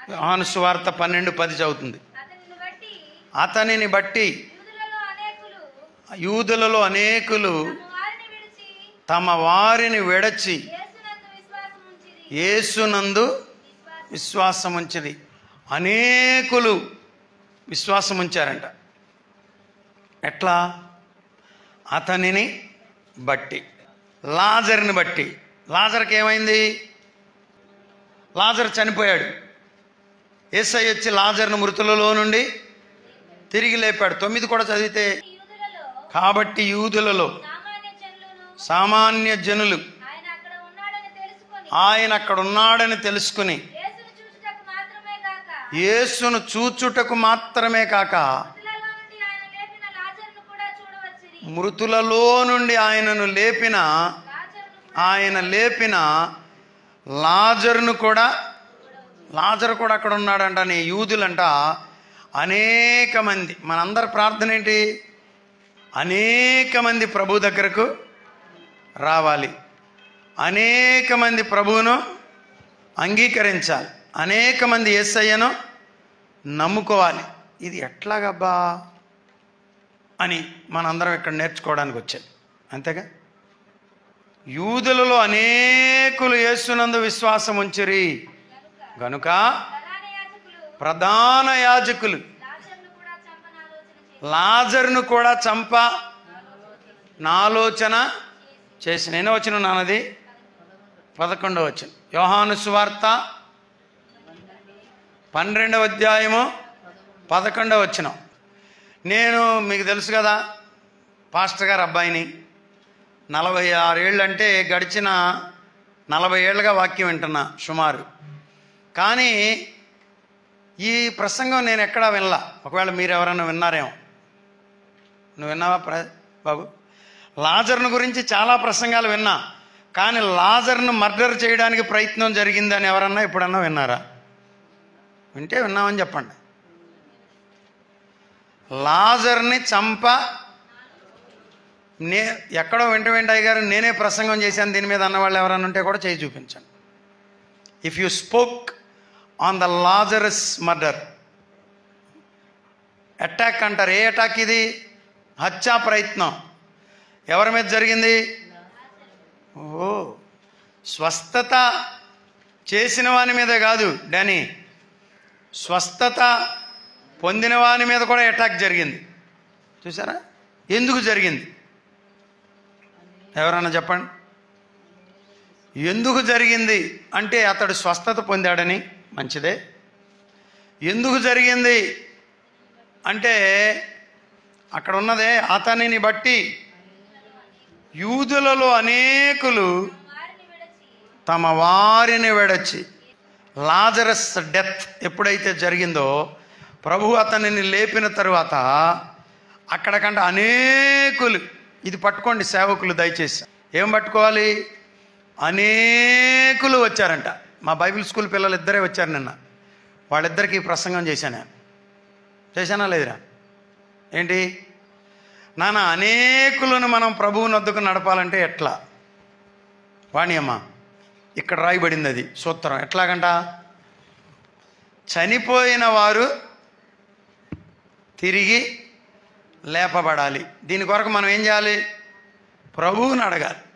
యోహాను సువార్త 12:10 చదువుతుంది. అతనిని బట్టి యూదులలో అనేకులు తమ వారిని విడచి యేసునందు విశ్వాసం ఉంచిరి. అనేకులు విశ్వాసం ఉంచారంట. ఎట్లా? అతనిని బట్టి, లాజరుని బట్టి. లాజరుకి ఏమైంది? లాజరు చనిపోయాడు. యేసయ్య వచ్చి లాజరును మృతులలో నుండి తిరిగి లేపాడు. 9 కూడా చదివితే, కాబట్టి యూదులలో సామాన్య జనులు ఆయన అక్కడ ఉన్నాడని తెలుసుకుని యేసును చూచుటకు మాత్రమే కాక మృతులలో నుండి ఆయన లేపిన లాజరును కూడా, లాజరు కూడా అక్కడ ఉన్నాడంట. నీ యూదులంట అనేక మంది. మనందరి ప్రార్థన ఏంటి? అనేక మంది ప్రభు దగ్గరకు రావాలి, అనేక మంది ప్రభువును అంగీకరించాలి, అనేక మంది యేసయ్యను నమ్ముకోవాలి. ఇది ఎట్లాగబ్బా అని మనందరం ఇక్కడ నేర్చుకోవడానికి వచ్చేది. అంతేగా? యూదులలో అనేకులు యేసునందు విశ్వాసం ఉంచిరి గనుక ప్రధాన యాజకులు లాజరును కూడా చంప నాలోచన చేసిన. ఎన్నో వచ్చిన నాన్నది? 11వ వచనం. యోహాను సువార్త 12వ అధ్యాయము 11వ వచనం. నేను మీకు తెలుసు కదా, పాస్టర్ గారు అబ్బాయిని. 46 ఏళ్ళు అంటే గడిచిన 40 ఏళ్ళుగా వాక్యం వింటున్నా సుమారు. కానీ ఈ ప్రసంగం నేను ఎక్కడా వినలా. ఒకవేళ మీరు ఎవరైనా విన్నారేమో. నువ్వు విన్నావా బాబు? లాజరును గురించి చాలా ప్రసంగాలు విన్నా, కానీ లాజరును మర్డర్ చేయడానికి ప్రయత్నం జరిగిందని ఎవరన్నా ఎప్పుడన్నా విన్నారా? వింటే విన్నామని చెప్పండి. లాజర్ని చంప ఎక్కడో వెంట అయ్యగారు నేనే ప్రసంగం చేశాను దీని మీద అన్నవాళ్ళు ఎవరన్నా ఉంటే కూడా చేయి చూపించండి. If you spoke on the Lazarus murder, attack అంటారు. ఏ అటాక్ ఇది? హత్యా ప్రయత్నం. ఎవరి మీద జరిగింది? స్వస్థత చేసిన వాని మీద కాదు డానీ, స్వస్థత పొందిన వాని మీద కూడా అటాక్ జరిగింది. చూసారా? ఎందుకు జరిగింది? ఎవరన్నా చెప్పండి. ఎందుకు జరిగింది అంటే అతడు స్వస్థత పొందాడని. మంచిదే. ఎందుకు జరిగింది అంటే అక్కడ ఉన్నదే, అతనిని బట్టి యూదులలో అనేకులు తమ వారిని విడచి. లాజరస్ డెత్ ఎప్పుడైతే జరిగిందో, ప్రభు అతనిని లేపిన తరువాత అక్కడికంటే అనేకులు, ఇది పట్టుకోండి సేవకులు దయచేసి, ఏం పట్టుకోవాలి? అనేకులు వచ్చారంట. మా బైబిల్ స్కూల్ పిల్లలు ఇద్దరే వచ్చారు నిన్న. వాళ్ళిద్దరికీ ప్రసంగం చేశానా లేదురా? ఏంటి నాన్న, అనేకులను మనం ప్రభువుని వద్దకు నడపాలంటే ఎట్లా? వాణి అమ్మ, ఇక్కడ రాయబడింది అది సూత్రం. ఎట్లాగంట? చనిపోయిన వారు తిరిగి లేపబడాలి. దీని కొరకు మనం ఏం చేయాలి? ప్రభువుని అడగాలి.